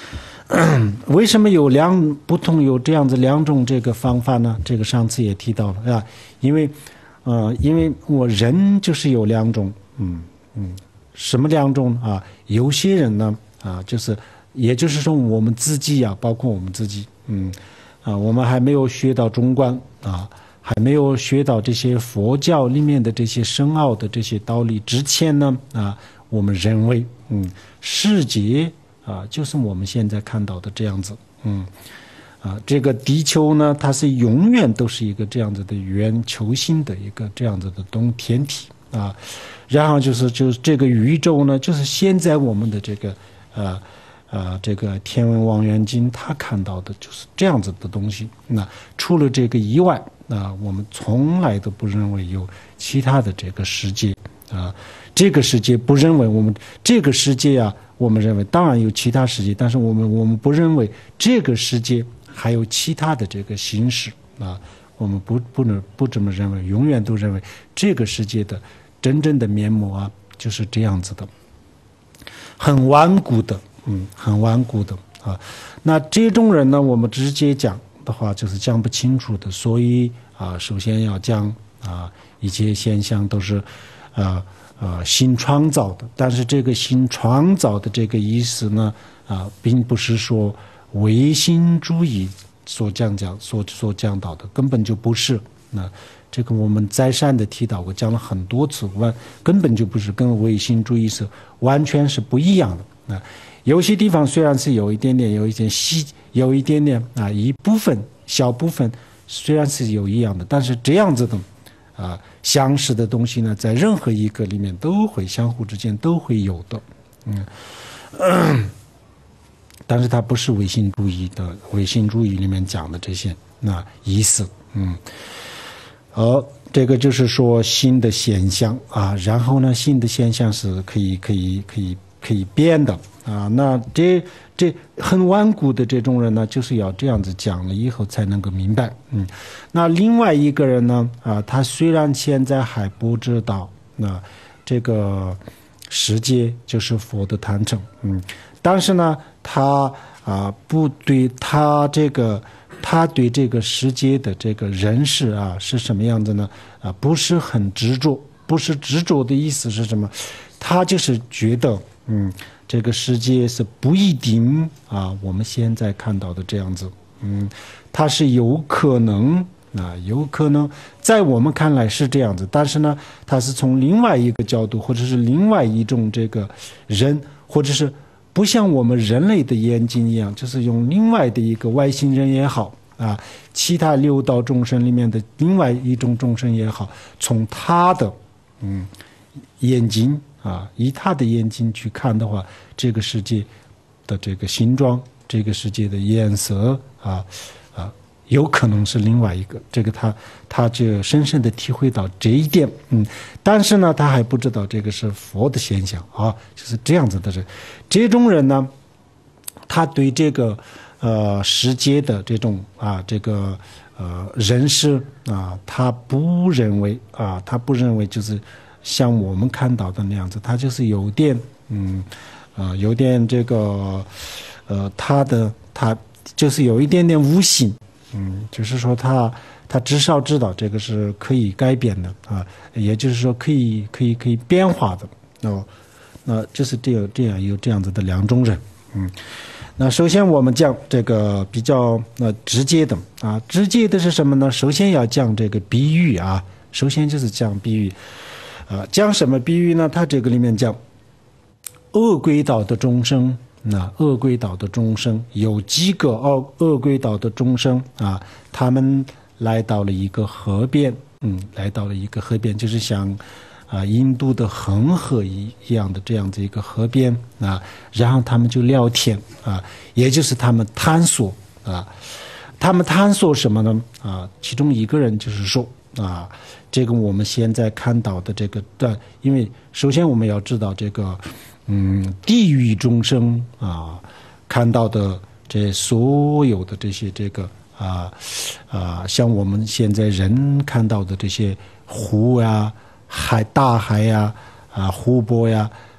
为什么有两不同有这样子两种这个方法呢？这个上次也提到了啊，因为呃，因为我人就是有两种，嗯嗯，什么两种啊？有些人呢啊，就是也就是说我们自己啊，包括我们自己，嗯啊，我们还没有学到中观啊，还没有学到这些佛教里面的这些深奥的这些道理之前呢啊，我们认为嗯，世界啊，就是我们现在看到的这样子，嗯，啊，这个地球呢，它是永远都是一个这样子的圆球形的一个这样子的东天体啊，然后就是就是这个宇宙呢，就是现在我们的这个呃呃这个天文望远镜它看到的就是这样子的东西。那除了这个以外，啊，我们从来都不认为有其他的这个世界啊，这个世界不认为我们这个世界啊。我们认为当然有其他世界，但是我们我们不认为这个世界还有其他的这个形式啊，我们不不能不这么认为，永远都认为这个世界的真正的面目啊就是这样子的，很顽固的，嗯，很顽固的啊。那这种人呢，我们直接讲的话就是讲不清楚的，所以啊，首先要讲啊，一切现象都是啊。呃，新创造的，但是这个新创造的这个意思呢，啊，并不是说唯心主义所讲讲所所讲到的，根本就不是。那这个我们再三的提到过，讲了很多次，完根本就不是跟唯心主义是完全是不一样的。那有些地方虽然是有一点点，有一点细，有一点点啊，一部分小部分虽然是有一样的，但是这样子的。啊，相似的东西呢，在任何一个里面都会相互之间都会有的，嗯，嗯但是它不是唯心主义的唯心主义里面讲的这些那意思，嗯，而这个就是说新的现象啊，然后呢，新的现象是可以可以可以可以变的啊，那这。这很顽固的这种人呢，就是要这样子讲了以后才能够明白。嗯，那另外一个人呢，啊，他虽然现在还不知道，那这个世界就是佛的坛城，嗯，但是呢，他啊不对他这个他对这个世界的这个认识啊是什么样子呢？啊，不是很执着，不是执着的意思是什么？他就是觉得，嗯。这个世界是不一定啊，我们现在看到的这样子，嗯，它是有可能啊，有可能在我们看来是这样子，但是呢，它是从另外一个角度，或者是另外一种这个人，或者是不像我们人类的眼睛一样，就是用另外的一个外星人也好啊，其他六道众生里面的另外一种众生也好，从他的嗯眼睛。啊，以他的眼睛去看的话，这个世界的这个形状，这个世界的颜色啊啊，有可能是另外一个。这个他他就深深的体会到这一点，嗯，但是呢，他还不知道这个是佛的现象啊，就是这样子的人。这种人呢，他对这个呃世界的这种啊这个呃认识啊，他不认为啊，他不认为就是。像我们看到的那样子，他就是有点，嗯，呃，有点这个，呃，他的他就是有一点点无形，嗯，就是说他他至少知道这个是可以改变的啊，也就是说可以可以可以变化的哦，那就是这样这样有这样子的两种人，嗯，那首先我们讲这个比较呃直接的啊，直接的是什么呢？首先要讲这个比喻啊，首先就是讲比喻。啊，讲什么比喻呢？他这个里面讲，恶鬼道的众生，那恶鬼道的众生有几个恶恶鬼道的众生啊？他们来到了一个河边，嗯，来到了一个河边，就是像啊印度的恒河一一样的这样子一个河边啊，然后他们就聊天啊，也就是他们探索啊，他们探索什么呢？啊，其中一个人就是说啊。这个我们现在看到的这个的，因为首先我们要知道这个，嗯，地狱众生啊，看到的这所有的这些这个啊啊，像我们现在人看到的这些湖呀、海、大海呀、啊湖泊呀，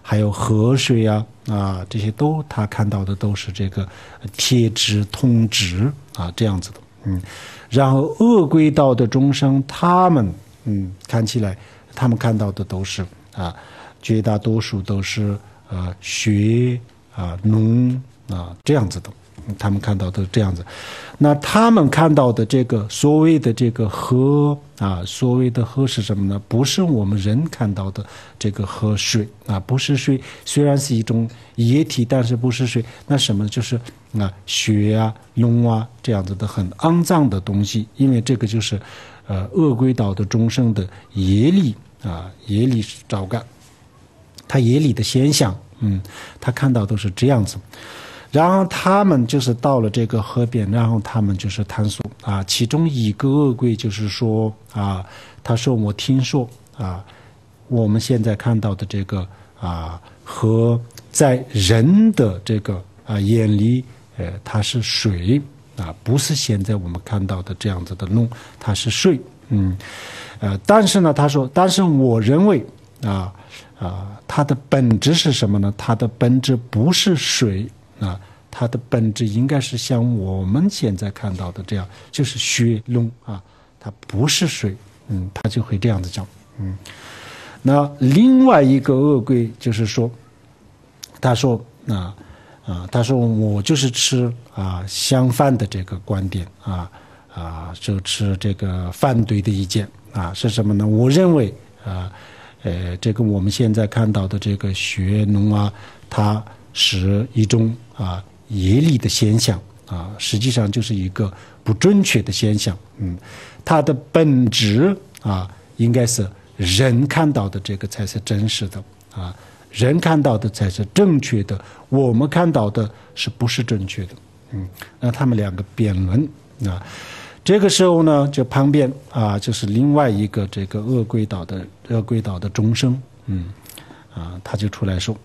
还有河水啊啊，这些都他看到的都是这个铁质、铜质啊这样子的，嗯，然后恶鬼道的众生，他们嗯看起来他们看到的都是啊，绝大多数都是呃血啊脓啊这样子的。他们看到的这样子，那他们看到的这个所谓的这个河啊，所谓的河是什么呢？不是我们人看到的这个河水啊，不是水，虽然是一种液体，但是不是水。那什么就是啊血啊、脓啊这样子的很肮脏的东西，因为这个就是呃恶鬼道的众生的业力啊，业力招感，他业力的现象，嗯，他看到都是这样子。然后他们就是到了这个河边，然后他们就是探索啊。其中一个恶鬼就是说啊，他说我听说啊，我们现在看到的这个啊河，在人的这个啊眼里，呃，它是水啊，不是现在我们看到的这样子的弄，它是水，嗯，呃，但是呢，他说，但是我认为啊啊，它的本质是什么呢？它的本质不是水。啊，它的本质应该是像我们现在看到的这样，就是血脓啊，它不是水，嗯，他就会这样子讲，嗯。那另外一个恶鬼就是说，他说啊啊，他说我就是持啊相反的这个观点啊啊，就持这个反对的意见啊，是什么呢？我认为啊，呃，这个我们现在看到的这个血脓啊，它是一种啊业力的现象啊，实际上就是一个不准确的现象。嗯，它的本质啊，应该是人看到的这个才是真实的啊，人看到的才是正确的，我们看到的是不是正确的？嗯，那他们两个辩论啊，这个时候呢，就旁边啊，就是另外一个这个恶鬼道的恶鬼道的众生，嗯啊，他就出来说。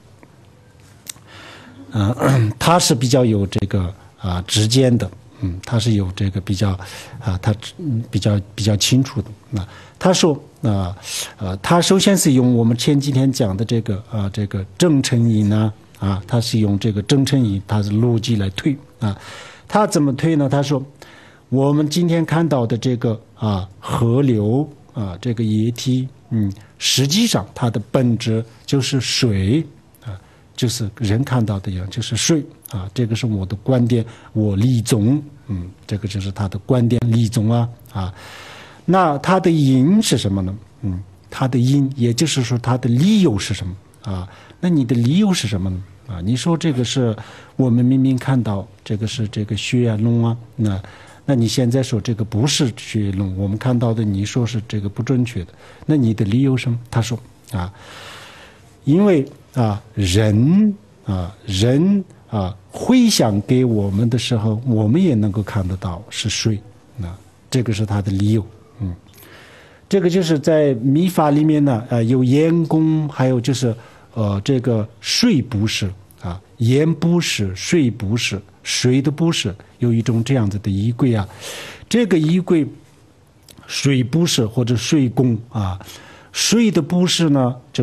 啊、呃，他是比较有这个啊直见的，嗯，他是有这个比较啊，他比较比较清楚的。啊，他说啊，呃，他首先是用我们前几天讲的这个啊，这个正乘因呢，啊，他是用这个正乘因，他是逻辑来推啊。他怎么推呢？他说，我们今天看到的这个啊河流啊，这个液体，嗯，实际上它的本质就是水。就是人看到的一样，就是水啊，这个是我的观点，我立宗，嗯，这个就是他的观点立宗啊啊。那他的因是什么呢？嗯，他的因，也就是说他的理由是什么啊？那你的理由是什么呢？啊，你说这个是我们明明看到这个是这个血啊脓啊，那那你现在说这个不是血脓，我们看到的你说是这个不准确的，那你的理由是什么？他说啊，因为。啊，人啊，人啊，回想给我们的时候，我们也能够看得到是水啊，这个是他的理由。嗯，这个就是在密法里面呢，呃，有言功，还有就是呃，这个水不是啊，言不是，水不是，水的不是，有一种这样子的仪轨啊，这个仪轨，水不是或者水功啊，水的不是呢，就是。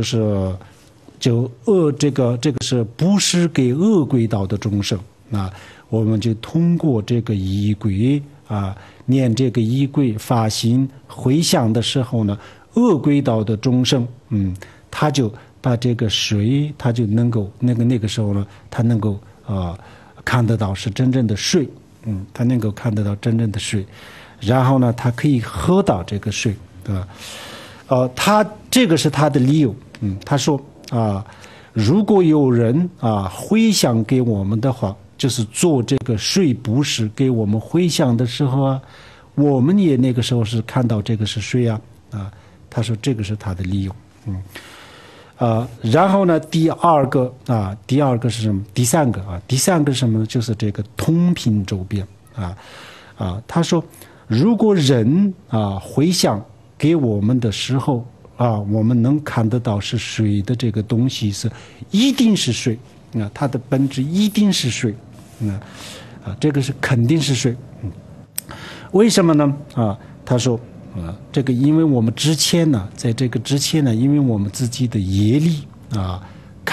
就恶这个这个是布施给恶鬼道的众生啊，我们就通过这个仪轨啊，念这个仪轨发心回向的时候呢，恶鬼道的众生，嗯，他就把这个水，他就能够那个那个时候呢，他能够啊、呃、看得到是真正的水，嗯，他能够看得到真正的水，然后呢，他可以喝到这个水，对吧？呃，他这个是他的理由，嗯，他说。啊，如果有人啊回向给我们的话，就是做这个水布施给我们回向的时候啊，我们也那个时候是看到这个是水啊啊。他说这个是他的理由，嗯啊，然后呢，第二个啊，第二个是什么？第三个啊，第三个是什么呢？就是这个通频周边啊啊。他说，如果人啊回向给我们的时候。啊，我们能看得到是水的这个东西是一定是水啊，它的本质一定是水，啊啊，这个是肯定是水。嗯，为什么呢？啊，他说啊，这个因为我们之前呢，在这个之前呢，因为我们自己的业力啊，看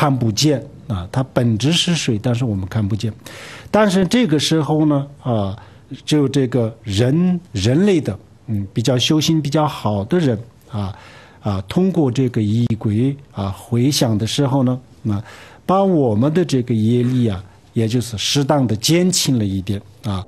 看不见啊，它本质是水，但是我们看不见。但是这个时候呢，啊，就这个人人类的，嗯，比较修行比较好的人啊啊，通过这个仪轨啊回想的时候呢，啊，把我们的这个业力啊，也就是适当的减轻了一点啊。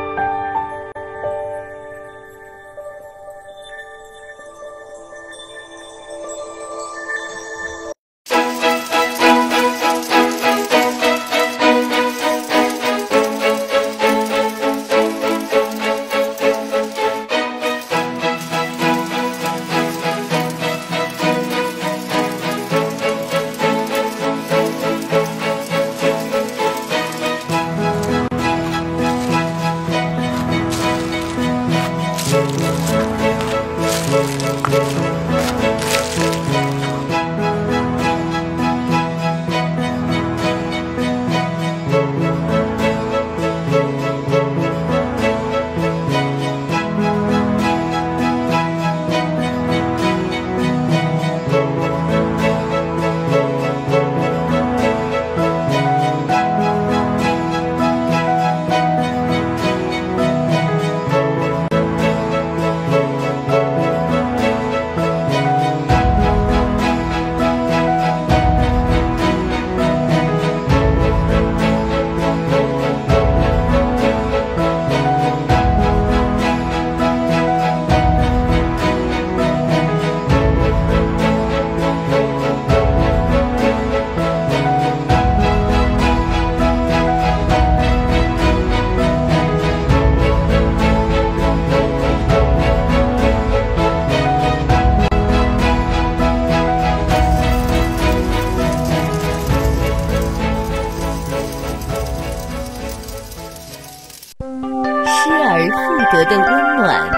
的温暖。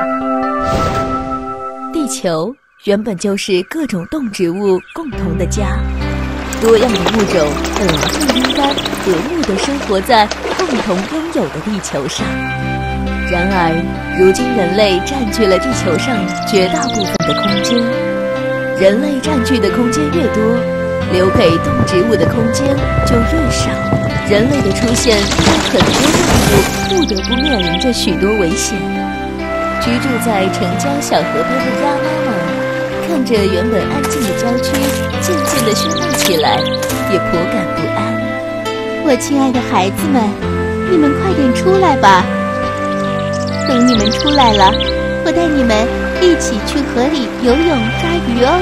地球原本就是各种动植物共同的家，多样的物种本来就应该和睦地生活在共同拥有的地球上。然而，如今人类占据了地球上绝大部分的空间，人类占据的空间越多，留给动植物的空间就越少。人类的出现让很多动物不得不面临着许多危险。居住在城郊小河边的鸭妈妈，看着原本安静的郊区渐渐地喧闹起来，也颇感不安。 我亲爱的孩子们，你们快点出来吧！等你们出来了，我带你们一起去河里游泳抓鱼哦。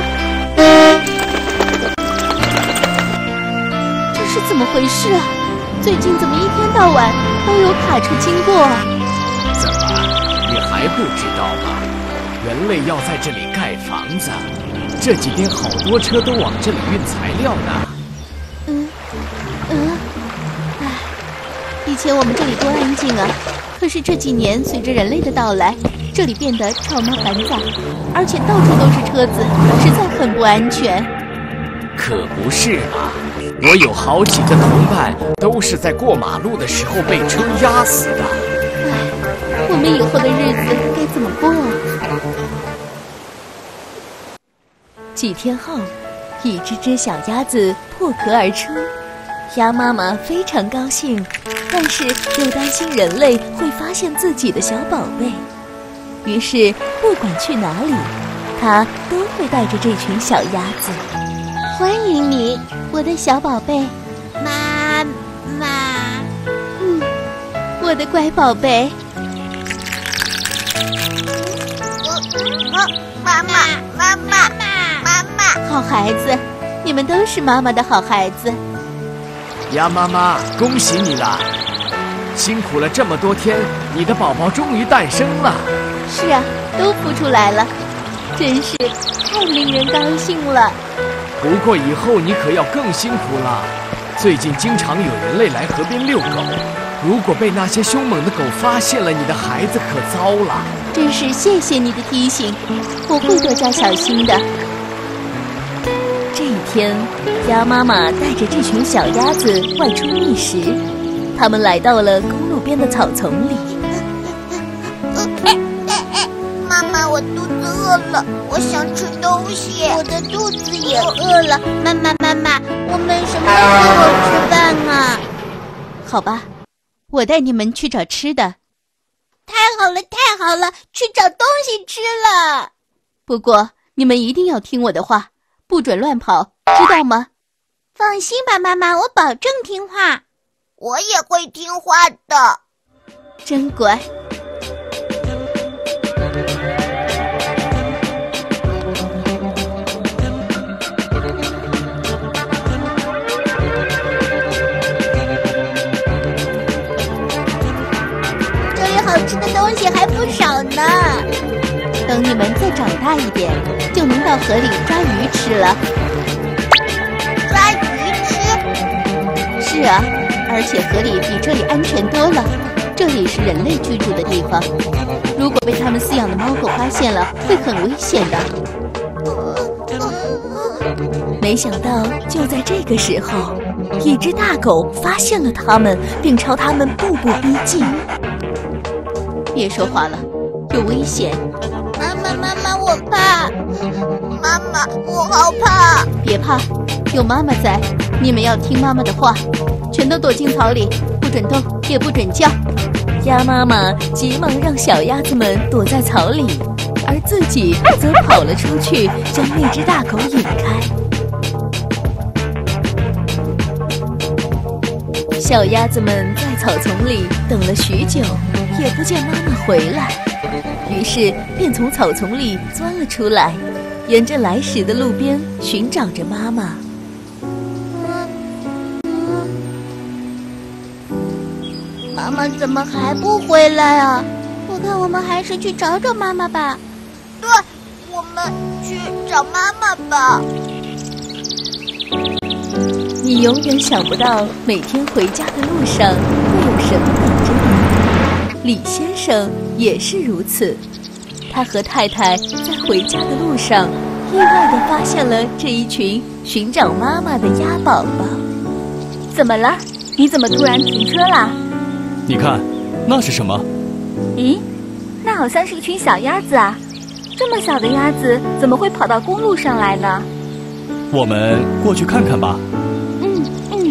这是怎么回事啊？最近怎么一天到晚都有卡车经过？ 怎么，你还不知道吗？人类要在这里盖房子，这几天好多车都往这里运材料呢。 嗯嗯，唉，以前我们这里多安静啊！可是这几年随着人类的到来，这里变得吵闹繁杂，而且到处都是车子，实在很不安全。 可不是嘛！我有好几个同伴都是在过马路的时候被车压死的。 唉，我们以后的日子该怎么过啊？ 几天后，一只只小鸭子破壳而出，鸭妈妈非常高兴，但是又担心人类会发现自己的小宝贝，于是不管去哪里，她都会带着这群小鸭子。 欢迎你，我的小宝贝，妈妈，嗯，我的乖宝贝。 我，妈妈，妈妈，妈妈， 好孩子，你们都是妈妈的好孩子。 鸭妈妈，恭喜你了！辛苦了这么多天，你的宝宝终于诞生了。 是啊，都孵出来了，真是太令人高兴了。 不过以后你可要更辛苦了。最近经常有人类来河边遛狗，如果被那些凶猛的狗发现了，你的孩子可糟了。 真是谢谢你的提醒，我会多加小心的。 这一天，鸭妈妈带着这群小鸭子外出觅食，它们来到了公路边的草丛里。 妈妈，我肚子饿了，我想吃东西。 我的肚子也饿了。妈妈，妈妈，我们什么时候吃饭啊？好吧，我带你们去找吃的。 太好了，太好了，去找东西吃了。 不过你们一定要听我的话，不准乱跑，知道吗？ 放心吧，妈妈，我保证听话。我也会听话的。 真乖。 这里好吃的东西还不少呢。 等你们再长大一点，就能到河里抓鱼吃了。 抓鱼吃？ 是啊，而且河里比这里安全多了。这里是人类居住的地方，如果被他们饲养的猫狗发现了，会很危险的。没想到，就在这个时候，一只大狗发现了他们，并朝他们步步逼近。别说话了，有危险！ 妈妈，妈妈，我怕！妈妈，我好怕！ 别怕，有妈妈在，你们要听妈妈的话，全都躲进草里，不准动，也不准叫。鸭妈妈急忙让小鸭子们躲在草里，而自己则跑了出去，将那只大狗引开。小鸭子们在草丛里等了许久，也不见妈妈回来，于是便从草丛里钻了出来，沿着来时的路边寻找着妈妈。 妈妈怎么还不回来啊？我看我们还是去找找妈妈吧。对，我们去找妈妈吧。 你永远想不到每天回家的路上会有什么等着你。李先生也是如此，他和太太在回家的路上意外地发现了这一群寻找妈妈的鸭宝宝。 怎么了？你怎么突然停车啦？ 你看，那是什么？ 咦，那好像是一群小鸭子啊！这么小的鸭子怎么会跑到公路上来呢？ 我们过去看看吧。 嗯嗯。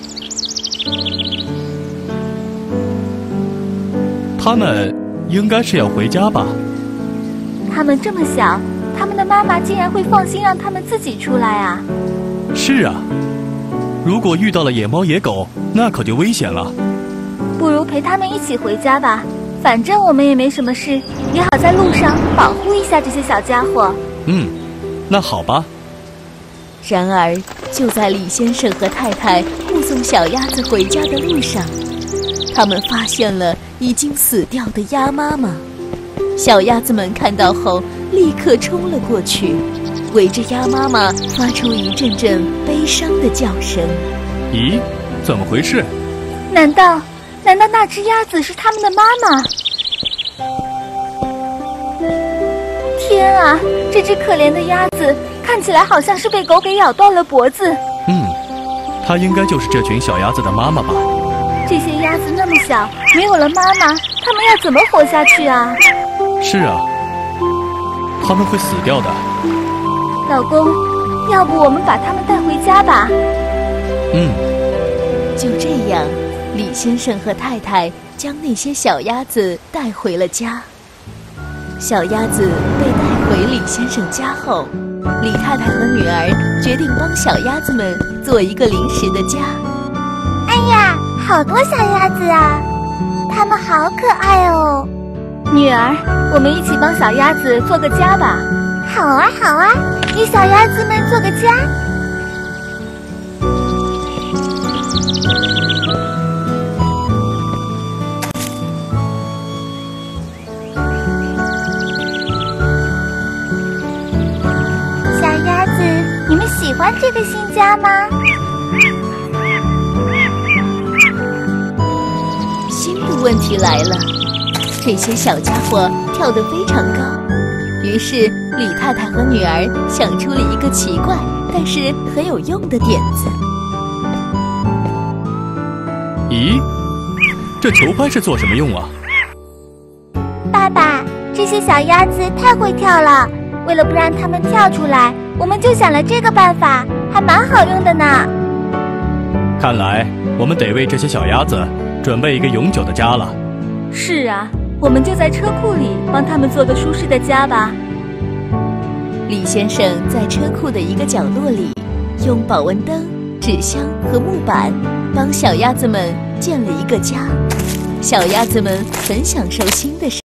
他们应该是要回家吧？ 他们这么小，他们的妈妈竟然会放心让他们自己出来啊？ 是啊，如果遇到了野猫野狗，那可就危险了。 不如陪他们一起回家吧，反正我们也没什么事，也好在路上保护一下这些小家伙。 嗯，那好吧。 然而，就在李先生和太太护送小鸭子回家的路上，他们发现了已经死掉的鸭妈妈。小鸭子们看到后，立刻冲了过去，围着鸭妈妈发出一阵阵悲伤的叫声。 咦，怎么回事？ 难道难道那只鸭子是他们的妈妈？天啊，这只可怜的鸭子看起来好像是被狗给咬断了脖子。 嗯，它应该就是这群小鸭子的妈妈吧。 这些鸭子那么小，没有了妈妈，它们要怎么活下去啊？ 是啊，它们会死掉的。 老公，要不我们把它们带回家吧？ 嗯。 就这样，李先生和太太将那些小鸭子带回了家。小鸭子被带回李先生家后，李太太和女儿决定帮小鸭子们做一个临时的家。 哎呀，好多小鸭子啊，它们好可爱哦。 女儿，我们一起帮小鸭子做个家吧。 好啊好啊，给小鸭子们做个家。你们喜欢这个新家吗？ 新的问题来了，这些小家伙跳得非常高，于是李太太和女儿想出了一个奇怪但是很有用的点子。 咦，这球拍是做什么用啊？ 爸爸， 这些小鸭子太会跳了，为了不让它们跳出来，我们就想了这个办法，还蛮好用的呢。 看来我们得为这些小鸭子准备一个永久的家了。 是啊，我们就在车库里帮它们做个舒适的家吧。 李先生在车库的一个角落里，用保温灯、纸箱和木板帮小鸭子们建了一个家。小鸭子们很享受新的生活。